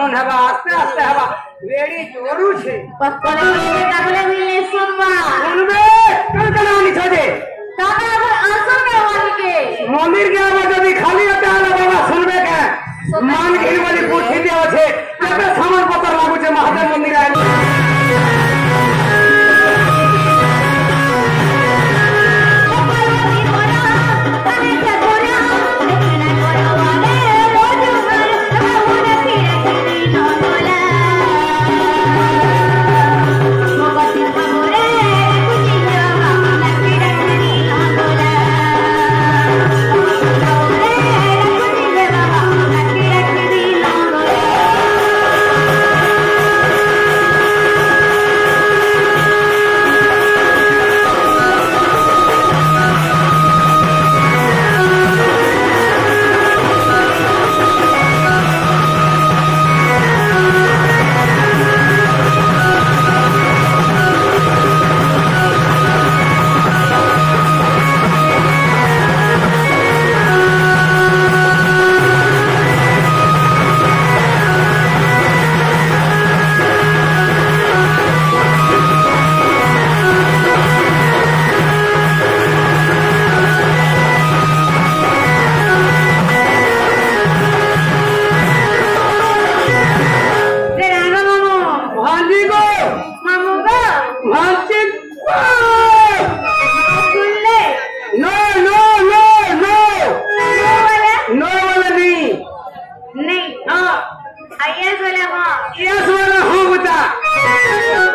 down हवा आस्ते आस्ते हवा वेड़ी जोरू छे पक्कोले मिले तागले मिले सुनवा सुनबे कल कलानी छोड़े ताका अगर आंसर में वाली के मंदिर के आवाज अभी खाली होता है बाबा सुनबे के मान के वाली पूछी दिया छे तबे सामान पता लागू छे महादेव मंदिर आए नहीं हाँ आईएएस वाला हाँ आईएएस वाला हो बता